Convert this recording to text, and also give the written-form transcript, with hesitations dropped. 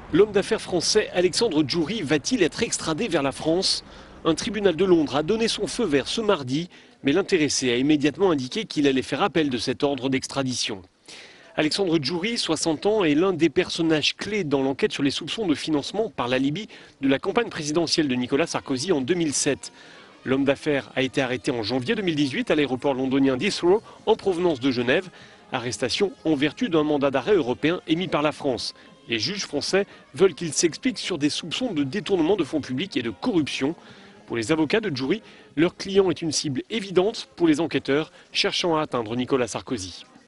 L'homme d'affaires français Alexandre Djouri va-t-il être extradé vers la France? Un tribunal de Londres a donné son feu vert ce mardi, mais l'intéressé a immédiatement indiqué qu'il allait faire appel de cet ordre d'extradition. Alexandre Djouri, 60 ans, est l'un des personnages clés dans l'enquête sur les soupçons de financement par la Libye de la campagne présidentielle de Nicolas Sarkozy en 2007. L'homme d'affaires a été arrêté en janvier 2018 à l'aéroport londonien d'Heathrow en provenance de Genève. Arrestation en vertu d'un mandat d'arrêt européen émis par la France. Les juges français veulent qu'il s'explique sur des soupçons de détournement de fonds publics et de corruption. Pour les avocats de Djouri, leur client est une cible évidente pour les enquêteurs cherchant à atteindre Nicolas Sarkozy.